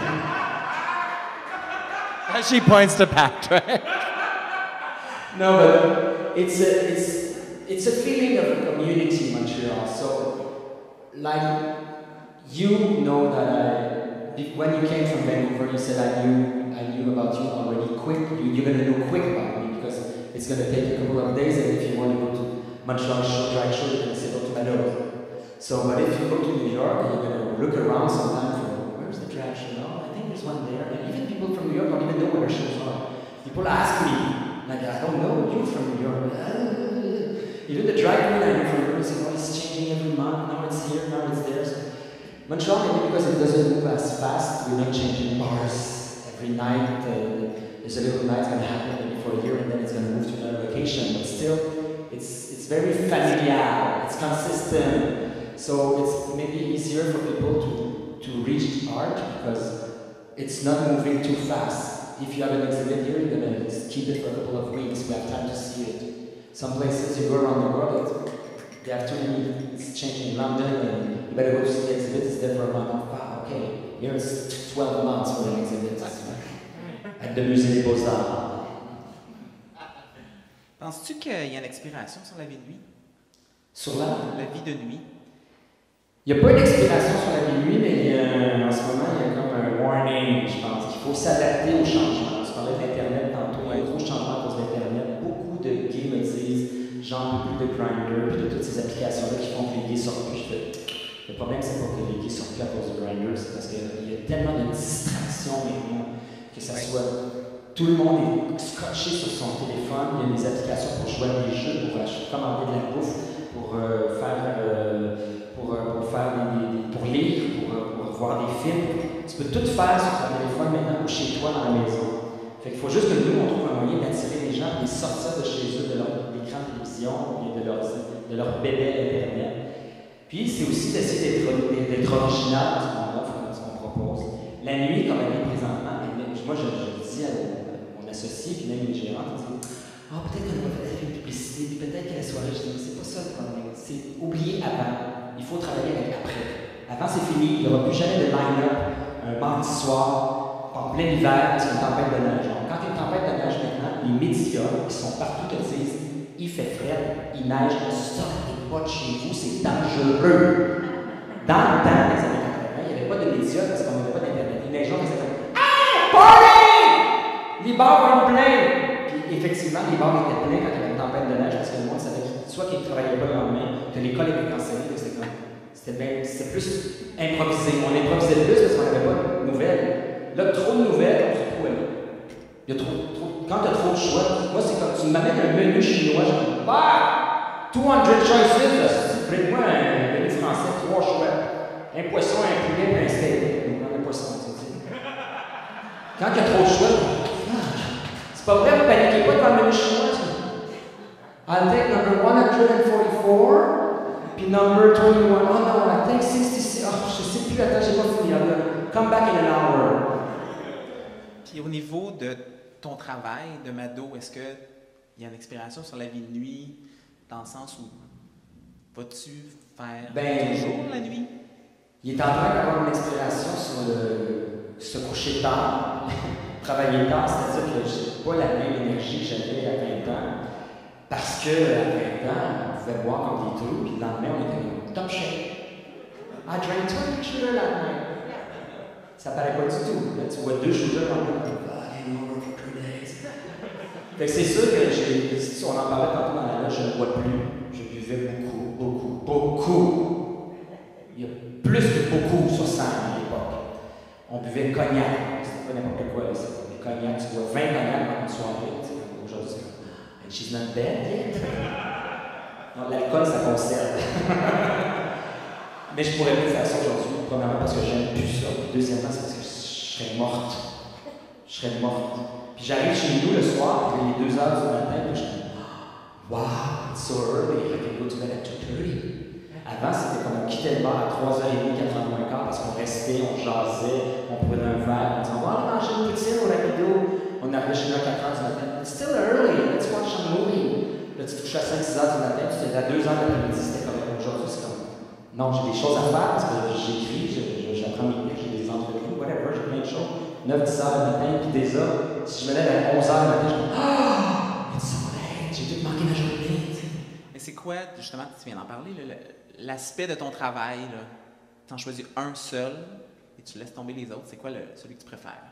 As she points to Patrick. No, but it's a feeling of community in Montreal. So, like, you know that when you came from Vancouver, you said I knew about you already quick. You're gonna know quick about me because it's gonna take a couple of days, and if you want to go to Montreal drag show, you're gonna say go to Malheureuse. So, but if you go to New York, you're gonna look around sometimes for where's the drag show? No, I think there's one there. And even people from New York don't even know where the shows are. People ask me, like, I don't know, you're from New York. Even the drag queen I know from New York, say, oh, it's changing every month. Now it's here, now it's there. So, Montreal, maybe because it doesn't move as fast, we're not changing bars every night. There's a little night's gonna happen maybe for a year, and then it's gonna move to another location. But still, it's very familiar. It's consistent. So it's maybe easier for people to reach art because it's not moving too fast. If you have an exhibit here, you're gonna just keep it for a couple of weeks. We have time to see it. Some places you go around the world, they have too many. It's changing in London, and you better go to see the exhibit. It's there for a month. Wow, okay. Here it's 12 months for an exhibit at the Musée des Beaux-Arts. Penses-tu qu'il y a une expiration sur la vie de nuit? Sur la vie de nuit? Il n'y a pas une expiration sur la vie de nuit, mais en ce moment, il y a comme un warning, je pense, qu'il faut s'adapter aux changements. Tu parlais d'Internet tantôt, il y a un gros changement à cause d'Internet. Beaucoup de gays me disent, j'en peux plus de Grindr, puis de toutes ces applications-là qui font que les gays sortent plus. Le problème, c'est pas que les gays sortent plus à cause de Grindr, c'est parce que tellement de distractions maintenant, que ça soit... Tout le monde est scotché sur son téléphone, il y a des applications pour jouer à des jeux, pour commander de la bouffe, pour lire, pour voir des films. Tu peux tout faire sur ton téléphone maintenant ou chez toi dans la maison. Fait qu'il faut juste que nous, on trouve un moyen d'attirer les gens et de les sortir de chez eux, de leur écran de télévision et de leur bébé Internet. Puis c'est aussi d'essayer d'être original dans ce qu'on propose. La nuit, comme elle est présentement, moi je dis à mon associé, puis même une gérante, on dit peut-être qu'on va faire une publicité, puis peut-être qu'à la soirée, je dis c'est pas ça le problème, c'est oublier avant. Il faut travailler avec après. Avant, c'est fini, il n'y aura plus jamais de line-up un mardi soir, en plein hiver, parce qu'il y a une tempête de neige. Donc, quand il y a une tempête de neige maintenant, les médias qui sont partout te disent il fait frais, il neige, sortez pas de chez vous, c'est dangereux. Dans le temps des années 80, il n'y avait pas de médias parce qu'on n'avait pas d'Internet. Les gens faisaient comme hey, party! Les bars vont être pleins! Puis effectivement, les bars étaient pleins quand il y avait une tempête de neige parce que le monde savait soit qu'ils ne travaillaient pas le lendemain, que l'école était cancellée, c'était plus improvisé. On improvisait plus parce qu'on n'avait pas de nouvelles. Là, trop de nouvelles, on se retrouve aller. Il y a quand tu as trop de choix, moi, c'est comme tu m'amènes un menu chinois, je dis 200 choices, prête-moi un menu français, 3 choix. Un poisson, un poulet, un steak. Un poisson, quand il y a trop de choix, c'est pas vrai, vous paniquez pas devant le menu chinois. I'll take number 144, puis number 21. Oh no, I'll take 66. Oh, je sais plus, attends, j'ai pas fini. Come back in an hour. Puis au niveau de ton travail de Mado, est-ce qu'il y a une inspiration sur la vie de nuit, dans le sens où vas-tu faire toujours la nuit? Il est en train d'avoir une inspiration sur se coucher tard, travailler tard, c'est-à-dire que je n'ai pas la même énergie que j'avais à 20 ans. Parce qu'à 20 ans, on pouvait boire comme des trous, puis le lendemain, on était comme top shape. I drank 20 shooters that night. Ça paraît pas du tout. Là, tu vois 2 shooters dans le monde. Over for 2 days. Fait que c'est sûr que si on en parlait tantôt dans la loge, je ne bois plus. Je buvais beaucoup. Il y a plus que beaucoup sur scène à l'époque. On buvait cognac. C'était pas n'importe quoi. C'était cognac. Tu bois 20 cognacs dans une soirée. Aujourd'hui, c'est comme And she's not dead yet. Non, l'alcool, ça conserve. Mais je pourrais plus faire ça aujourd'hui. Premièrement, parce que j'aime plus ça. Puis deuxièmement, c'est parce que je serais morte. Puis j'arrive chez nous le soir, puis il est 2 heures du matin, puis je dis wow, it's so early, I can go to bed at 2:30. Avant, c'était comme on quittait le bar à 3h30, 4h moins quart, parce qu'on restait, on jasait, on prenait un verre, on disait on va aller manger une poutine au rapido. On arrivait chez nous à 4h du matin. It's still early, let's watch a movie. Là, tu te couches à 5-6h du matin, tu te lèves à 2h de l'après-midi, c'était comme aujourd'hui, c'est comme non, j'ai des choses à faire parce que j'écris, j'apprends mes cours, j'ai des entrevues, whatever, j'ai plein de choses. 9-10 heures le matin, puis déjà, si je me lève à 11 heures le matin, je me dis it's so late, j'ai tout manqué ma journée. Mais c'est quoi, justement, tu viens d'en parler, l'aspect de ton travail, tu en choisis un seul et tu laisses tomber les autres, c'est quoi celui que tu préfères?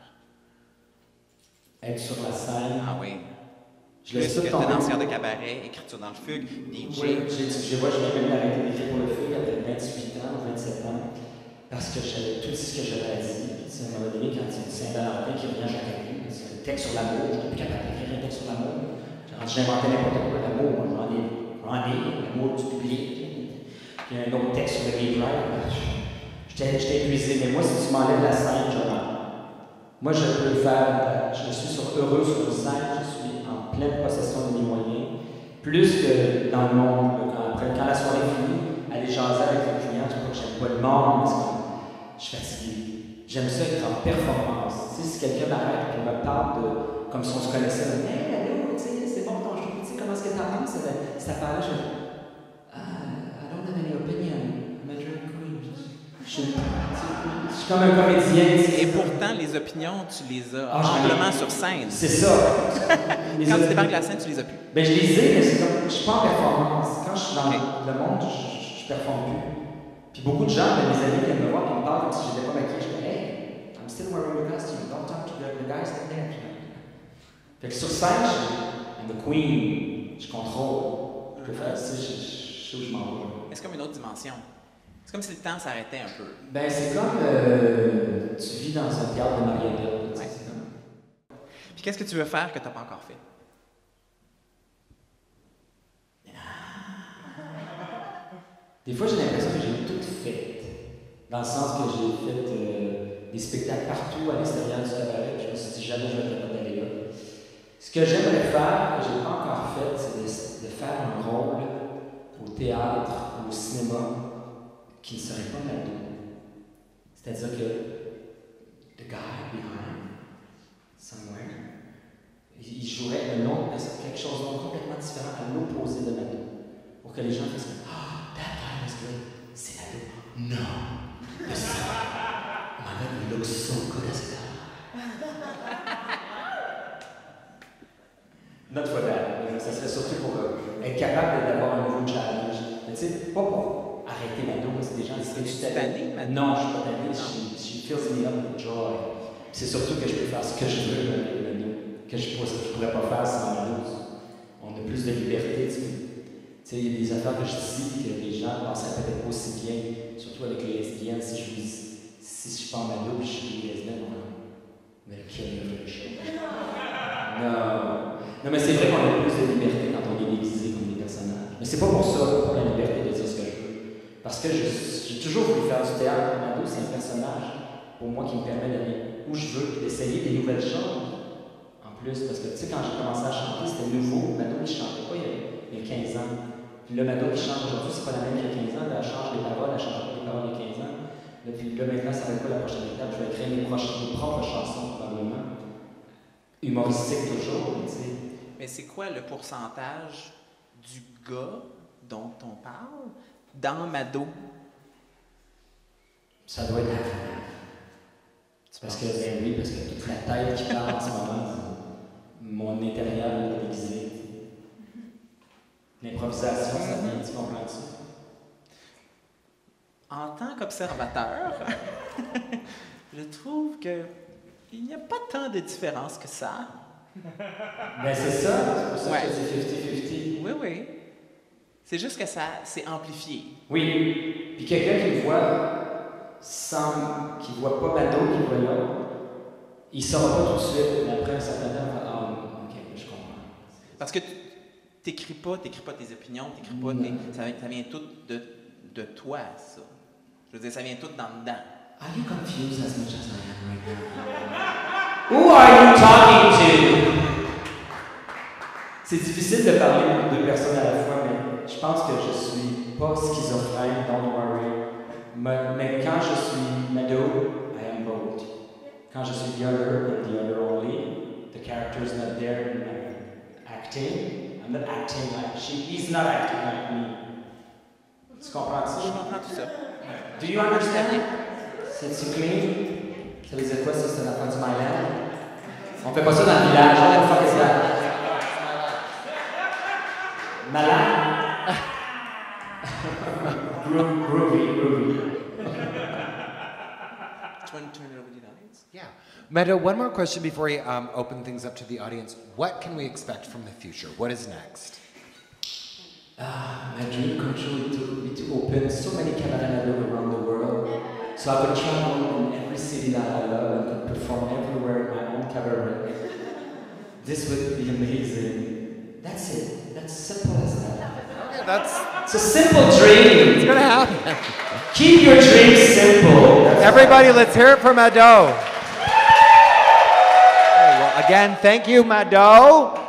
Être sur la scène. Ah oui. Je laisse tout tomber. Danseur de cabaret, écriture dans le fugue, DJ. Oui, je viens même d'arrêter d'écrire pour le fugue après 28 ans ou 27 ans, parce que j'avais tout dit ce que j'avais à dire. À un moment donné, quand il y a Saint-Valentin qui revient chaque année, c'est un texte sur l'amour, je n'étais plus capable d'écrire un texte sur l'amour. J'inventais n'importe quoi, l'amour, j'en ai, l'amour du public. Il y a un autre texte sur le gay pride. J'étais épuisé, mais moi, si tu m'enlèves la scène, je rentre. Moi, je peux le faire, je suis heureux sur une scène, je suis en pleine possession de mes moyens, plus que dans le monde. Quand la soirée est finie, aller jaser avec le client, je crois que j'aime pas le monde, parce que je suis fatigué. J'aime ça être en performance. Tu sais, si quelqu'un m'arrête et me parle de, comme si on se connaissait, hey, allô, tu sais, c'est bon ton show, tu sais, comment est-ce que t'en penses? Ça parle, je dis, I don't have any opinion, I'm a drag queen. Je suis comme un comédien. Et pourtant, les opinions, tu les as amplement sur scène. C'est ça. Quand tu débarques la scène, tu les as plus. Ben, je les ai, mais c'est comme, je suis pas en performance. Quand je suis dans le monde, je performe plus. Puis beaucoup de gens, mes amis viennent me voir et me parlent comme si je n'étais pas maquillée. Je dis, hey, I'm still wearing the costume. Don't talk to the guys in there. Fait que sur scène, I'm the queen. Je contrôle. Je peux faire ça, je sais où je m'en vais. Mais c'est comme une autre dimension. C'est comme si le temps s'arrêtait un peu. Ben, c'est comme tu vis dans un théâtre de marionnettes. Tu sais, c'est comme- Puis qu'est-ce que tu veux faire que tu n'as pas encore fait? Des fois, j'ai l'impression que j'ai tout fait. Dans le sens que j'ai fait des spectacles partout à l'extérieur du cabaret. Je me suis dit jamais je vais être capable d'aller là. Ce que j'aimerais faire, que je n'ai pas encore fait, c'est de faire un rôle au théâtre ou au cinéma qui ne serait pas Mado. C'est-à-dire que the guy behind somewhere, il jouerait un autre, quelque chose d'autre complètement différent à l'opposé de Mado. Pour que les gens fassent comme ah, that guy was good. C'est Mado. No. This is my God, he looks so good as a guy. Not for that. Ça serait surtout pour être capable d'avoir un nouveau challenge. Mais tu sais, pas pour arrêter Mado, parce que des gens disent que tu Es-tu tanné, Mado? Non, je suis pas tanné. She fills me up with joy. C'est surtout que je peux faire ce que je veux avec Mado, que je pourrais pas faire sans Mado. On a plus de liberté, tu sais, il y a des affaires que je dis que les gens pensaient peut-être pas aussi bien, surtout avec les lesbiennes. Si je suis pas en Mado, je suis lesbienne, mais quelle réflexion. Non. Non, mais c'est vrai qu'on a plus de liberté quand on est déguisé comme des personnages. Mais c'est pas pour ça, pour la liberté de dire ce que je veux. Parce que j'ai toujours voulu faire du théâtre. Mado, c'est un personnage, pour moi, qui me permet d'aller où je veux, d'essayer des nouvelles choses. En plus, parce que, tu sais, quand j'ai commencé à chanter, c'était nouveau. Mado, il chantait pas il y a 15 ans. Puis le Mado qui chante aujourd'hui, c'est pas la même qu'il y a 15 ans. Elle change les paroles, elle change pas les paroles il y a 15 ans. Puis là, maintenant, ça va être quoi la prochaine étape? Je vais créer mes propres chansons, probablement. Humoristique toujours, tu sais. Mais c'est quoi le pourcentage du gars dont on parle dans Mado? Ça doit être parce que, ben oui, parce que toute la tête qui parle en ce moment, mon intérieur est déguisé. L'improvisation, ça vient, tu comprends ça? En tant qu'observateur, je trouve que il n'y a pas tant de différence que ça. Ben c'est ça, c'est pour ça Ouais. que c'est 50-50. Oui, oui. C'est juste que ça s'est amplifié. Oui, puis quelqu'un qui voit qui voit pas Mado, qui voit là, il saura pas tout de suite, mais après un certain temps, il va ah, ok, je comprends. Parce que tu t'écris pas tes opinions, t'écris pas ça vient tout de toi, ça. Je veux dire, ça vient tout dans dedans. Are you confused as much as I am right now? Who are you talking to? C'est difficile de parler pour deux personnes à la fois, mais je pense que je suis pas schizophrène, don't worry. Mais quand je suis Mado, I am both. Quand je suis the other and the other only, the character is not there in my acting. I'm not acting like he's not acting like me. Tu comprends ça? Je comprends tout ça. Do you understand? C'est-tu clean? Ça veut dire quoi, ça? C'est la fin du Myland? On fait pas ça dans le village. What the fuck is that? Malade? Groovy. Do you want to turn it over to the audience? Yeah. Mado, one more question before we open things up to the audience. What can we expect from the future? What is next? My dream come true would be to open so many cabaret Mado around the world. So I could travel in every city that I love and could perform everywhere in my own cabaret. This would be amazing. That's it. That's simple as that. Okay, It's a simple dream. it's gonna happen. Keep your dreams simple. Everybody, let's hear it for Mado. Okay, well, again, thank you, Mado.